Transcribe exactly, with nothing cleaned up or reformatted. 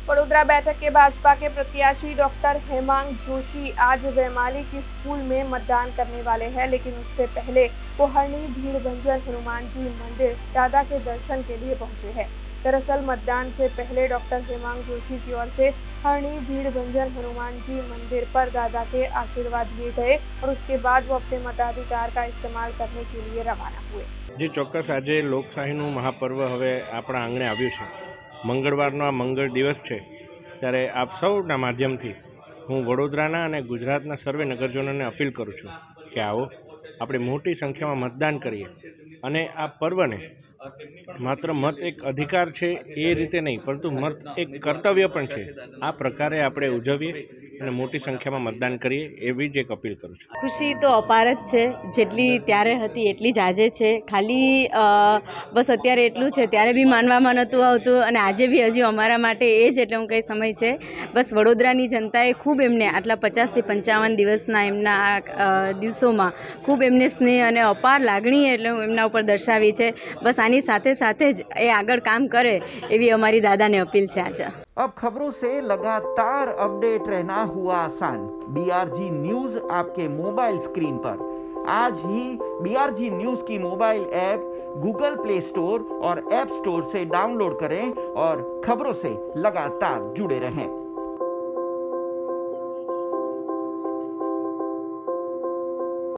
वडोदरा बैठक के भाजपा के प्रत्याशी डॉक्टर हेमांग जोशी आज वैमाली की स्कूल में मतदान करने वाले हैं, लेकिन उससे पहले वो हरणी भीड़भंजन हनुमान जी मंदिर दादा के दर्शन के लिए पहुंचे हैं। दरअसल मतदान से पहले डॉक्टर हेमांग जोशी की ओर से हरणी भीड़भंजन हनुमान जी मंदिर पर दादा के आशीर्वाद लिए गए और उसके बाद वो अपने मताधिकार का इस्तेमाल करने के लिए रवाना हुए। जी चौक्कस आज लोकशाहीનું महापर्व હવે આપણા આંગણે આવ્યું છે। મંગળવારનો આ મંગળ દિવસ છે, ત્યારે આપ સૌના માધ્યમથી હું વડોદરાના અને ગુજરાતના સર્વે નગરજનોને અપીલ કરું છું કે આવો આપણે મોટી સંખ્યામાં મતદાન કરીએ અને આ પર્વને માત્ર મત એક અધિકાર છે એ રીતે નહીં, પરંતુ મત એક કર્તવ્ય પણ છે, આ પ્રકારે આપણે ઉજવીએ અને મોટી સંખ્યામાં મતદાન કરીએ એવી જ એક અપીલ કરું છું। ખુશી તો અપાર જ છે, જેટલી ત્યારે હતી એટલી જ આજે છે। ખાલી બસ અત્યારે એટલું છે, ત્યારે બી માનવામાં નહોતું આવતું અને આજે બી હજી અમારા માટે એ જ એટલે હું કંઈ સમય છે। બસ વડોદરાની જનતાએ ખૂબ એમને આટલા પચાસથી પંચાવન દિવસના એમના આ દિવસોમાં ખૂબ એમને સ્નેહ અને અપાર લાગણી એટલે હું એમના ઉપર દર્શાવી છે। બસ આની સાથે સાથે જ એ આગળ કામ કરે એવી અમારી દાદાને અપીલ છે આજે। अब खबरों से लगातार अपडेट रहना हुआ आसान। बीआरजी न्यूज आपके मोबाइल स्क्रीन पर आज ही बीआरजी न्यूज की mobile app Google Play Store और ऐप स्टोर से डाउनलोड करें और खबरों से लगातार जुड़े रहें।